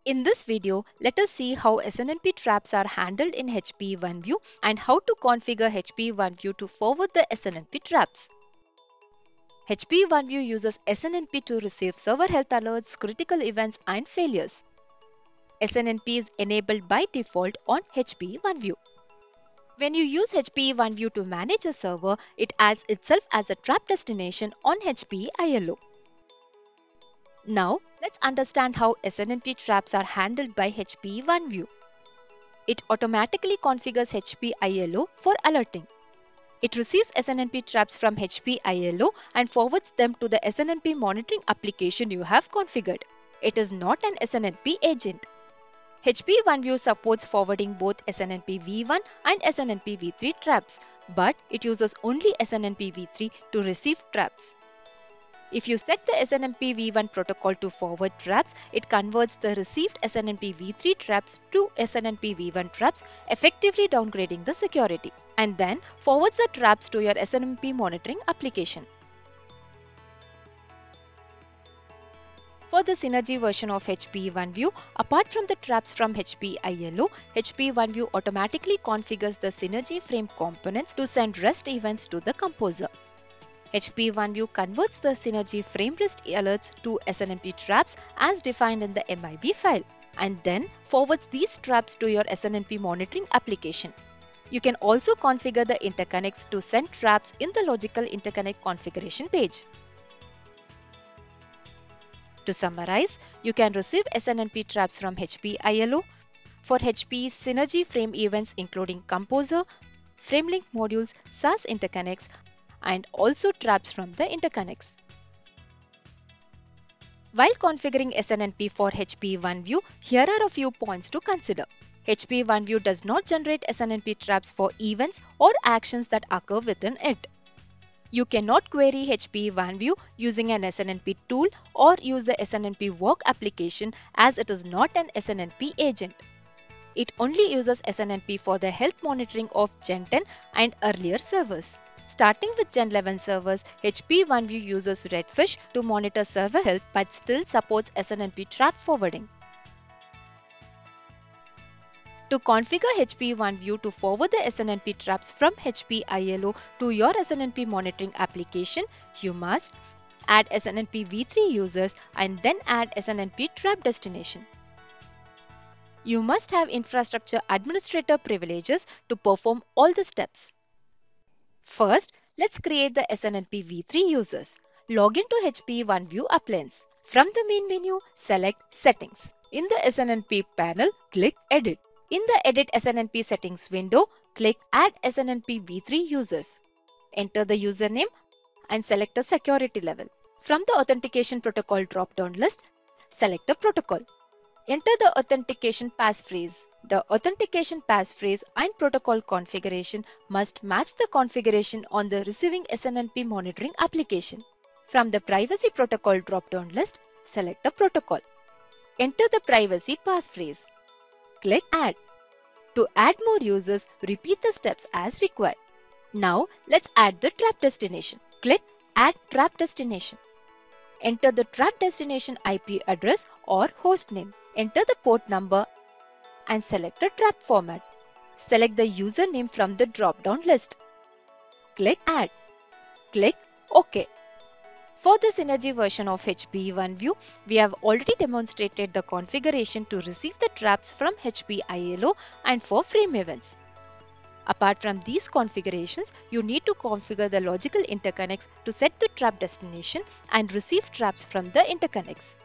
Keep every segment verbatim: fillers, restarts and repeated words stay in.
In this video, let us see how S N M P traps are handled in H P E OneView and how to configure H P E OneView to forward the S N M P traps. H P E OneView uses S N M P to receive server health alerts, critical events, and failures. S N M P is enabled by default on H P E OneView. When you use H P E OneView to manage a server, it adds itself as a trap destination on H P E I L O. Now, let's understand how S N M P traps are handled by H P E OneView. It automatically configures H P E I L O for alerting. It receives S N M P traps from H P E I L O and forwards them to the S N M P monitoring application you have configured. It is not an S N M P agent. H P E OneView supports forwarding both S N M P v one and S N M P v three traps, but it uses only S N M P v three to receive traps. If you set the S N M P v one protocol to forward traps, it converts the received S N M P v three traps to S N M P v one traps, effectively downgrading the security, and then forwards the traps to your S N M P monitoring application. For the Synergy version of H P E OneView, apart from the traps from H P E I L O, H P E OneView automatically configures the Synergy frame components to send REST events to the composer. H P E OneView converts the Synergy frame REST alerts to S N M P traps as defined in the M I B file, and then forwards these traps to your S N M P monitoring application. You can also configure the interconnects to send traps in the logical interconnect configuration page. To summarize, you can receive S N M P traps from H P E I L O for H P E's Synergy frame events including Composer, FrameLink modules, S A S interconnects, and also traps from the interconnects. While configuring S N M P for H P E OneView, here are a few points to consider. H P E OneView does not generate S N M P traps for events or actions that occur within it. You cannot query H P E OneView using an S N M P tool or use the S N M P work application as it is not an S N M P agent. It only uses S N M P for the health monitoring of Gen ten and earlier servers. Starting with Gen eleven servers, H P E OneView uses Redfish to monitor server health but still supports S N M P trap forwarding. To configure H P E OneView to forward the S N M P traps from H P E I L O to your S N M P monitoring application, you must add S N M P v three users and then add S N M P trap destination. You must have infrastructure administrator privileges to perform all the steps. First, let's create the S N M P v three users. Log into H P E OneView appliance. From the main menu, select Settings. In the S N M P panel, click Edit. In the Edit S N M P settings window, click Add S N M P v three users. Enter the username and select a security level. From the Authentication Protocol drop-down list, select a protocol. Enter the authentication passphrase. The authentication passphrase and protocol configuration must match the configuration on the receiving S N M P monitoring application. From the Privacy Protocol drop-down list, select a protocol. Enter the privacy passphrase. Click Add. To add more users, repeat the steps as required. Now, let's add the trap destination. Click Add Trap Destination. Enter the trap destination I P address or host name. Enter the port number and select a trap format. Select the username from the drop-down list. Click Add. Click OK. For the Synergy version of H P E OneView, we have already demonstrated the configuration to receive the traps from H P E I L O and for frame events. Apart from these configurations, you need to configure the logical interconnects to set the trap destination and receive traps from the interconnects.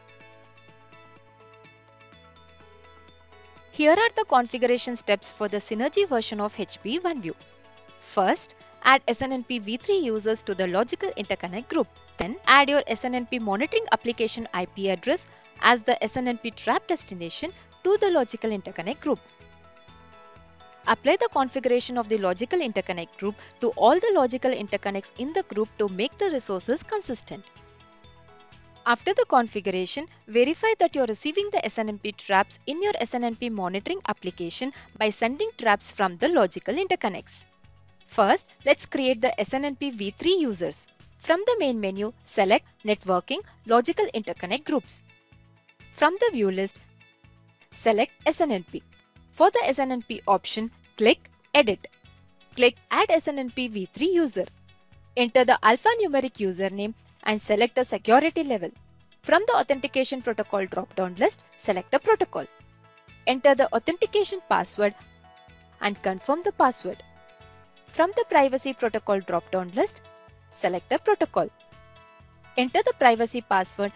Here are the configuration steps for the Synergy version of H P E OneView. First, add S N M P v three users to the logical interconnect group. Then, add your S N M P monitoring application I P address as the S N M P trap destination to the logical interconnect group. Apply the configuration of the logical interconnect group to all the logical interconnects in the group to make the resources consistent. After the configuration, verify that you are receiving the S N M P traps in your S N M P monitoring application by sending traps from the logical interconnects. First, let's create the S N M P v three users. From the main menu, select Networking Logical Interconnect Groups. From the view list, select S N M P. For the S N M P option, click Edit. Click Add S N M P v three user. Enter the alphanumeric username and select the security level. From the Authentication Protocol drop-down list, select a protocol. Enter the authentication password and confirm the password. From the Privacy Protocol drop-down list, select a protocol. Enter the privacy password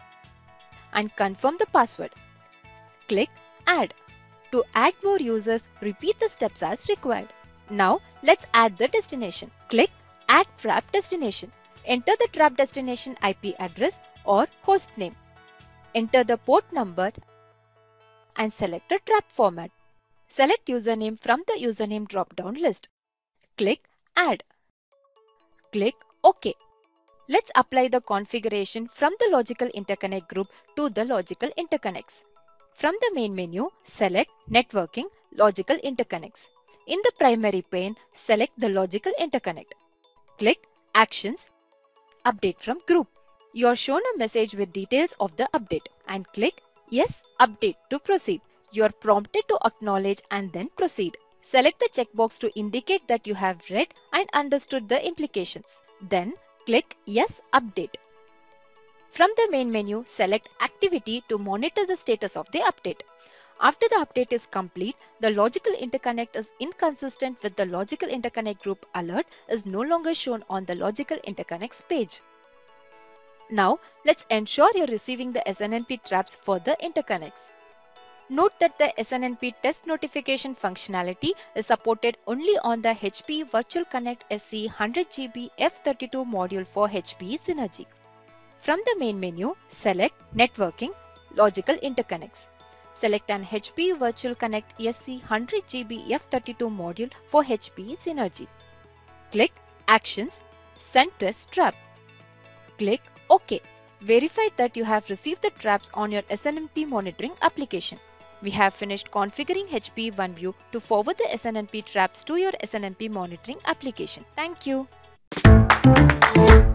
and confirm the password. Click Add. To add more users, repeat the steps as required. Now, let's add the destination. Click Add Trap Destination. Enter the trap destination I P address or host name. Enter the port number and select a trap format. Select username from the username drop-down list. Click Add. Click OK. Let's apply the configuration from the Logical Interconnect group to the Logical Interconnects. From the main menu, select Networking, Logical Interconnects. In the primary pane, select the Logical Interconnect. Click Actions, Update from Group. You are shown a message with details of the update and click Yes, Update to proceed. You are prompted to acknowledge and then proceed. Select the checkbox to indicate that you have read and understood the implications. Then click Yes, Update. From the main menu, select Activity to monitor the status of the update. After the update is complete, the Logical Interconnect is inconsistent with the Logical Interconnect group alert is no longer shown on the Logical Interconnects page. Now, let's ensure you're receiving the S N M P traps for the interconnects. Note that the S N M P test notification functionality is supported only on the H P E Virtual Connect S C one hundred G B F thirty-two module for H P E Synergy. From the main menu, select Networking, Logical Interconnects. Select an H P E Virtual Connect S C one hundred G B F thirty-two module for H P E Synergy. Click Actions, Send Test Trap. Click OK. Verify that you have received the traps on your S N M P monitoring application. We have finished configuring H P E OneView to forward the S N M P traps to your S N M P monitoring application. Thank you.